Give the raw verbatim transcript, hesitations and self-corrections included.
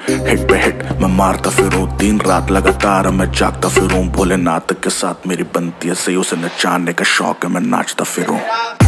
Hit पे hit मैं मारता फिरूं, दिन रात लगातार मैं जागता फिरूं। भोलेनाथ के साथ मेरी बनती है सही, उसे नचाने का शौक है मैं नाचता फिरूं।